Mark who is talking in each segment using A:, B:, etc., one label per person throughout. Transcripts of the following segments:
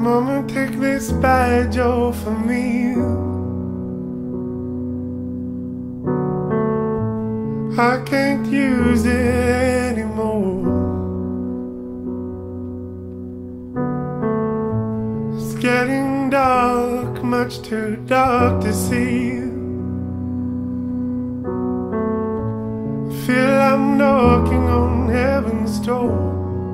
A: Mama, take this badge off of me. I can't use it anymore. It's getting dark, much too dark to see. I feel I'm knocking on heaven's door.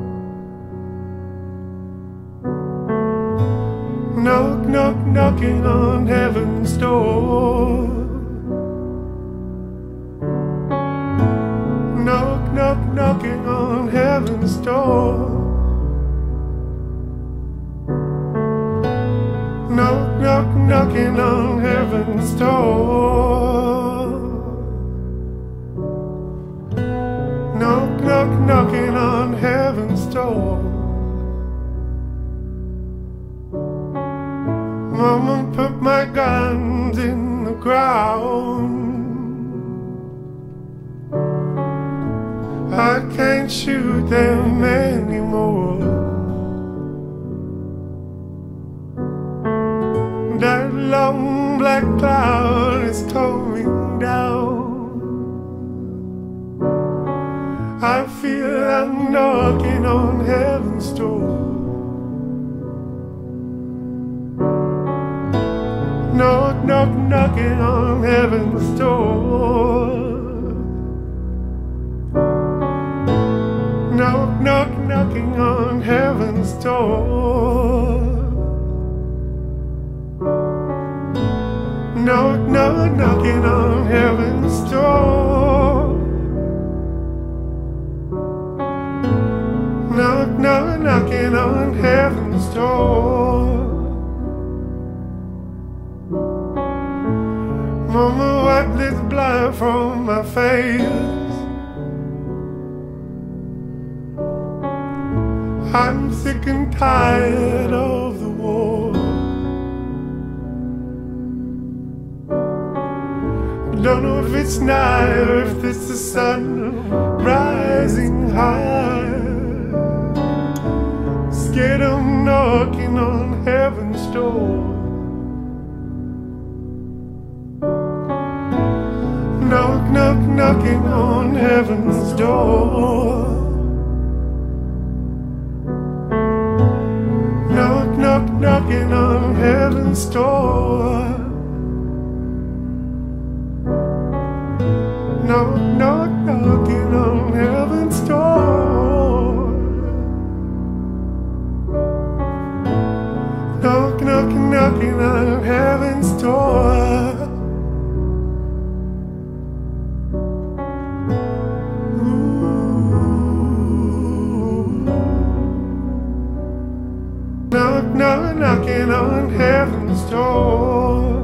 A: Knock, knock, knocking on heaven's door. Knock, knock, knocking on heaven's door. Knock, knock, knocking on heaven's door. Knock, knock, knocking on heaven's door. Mama, put my guns in the ground. I can't shoot them anymore. That long black cloud is coming down. I feel I'm knocking on heaven's door. Knock, knock, knocking on heaven's door. Knock, knock, knocking on heaven's door. Knock, knock, knocking on heaven's door. Knock, knock, knocking on heaven's door. Mama, wipe this blood from my face. I'm sick and tired of the war. Don't know if it's night or if it's the sun rising high. Scared of knocking on heaven's door. Knock, knock, knocking on heaven's door. Knock, knock, knocking on heaven's door. Knock, knock, knocking on heaven's door. Knock, knock, knocking on heaven's door. Knock, knock, knocking on heaven's door.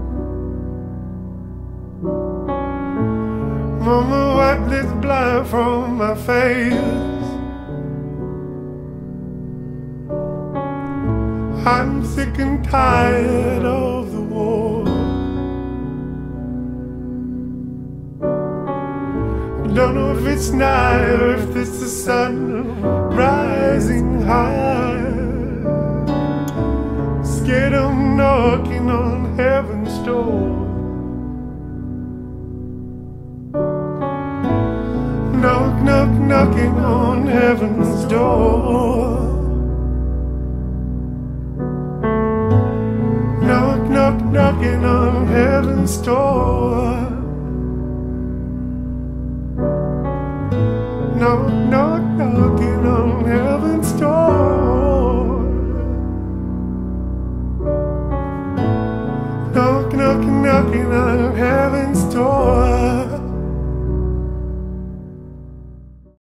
A: Mama, wipe this blood from my face. I'm sick and tired of the war. Don't know if it's night or if it's the sun rising high. Scared of knocking on heaven's door. Knock, knock, knocking on heaven's door. Knock, knock, knocking on heaven's door. Knock, knock.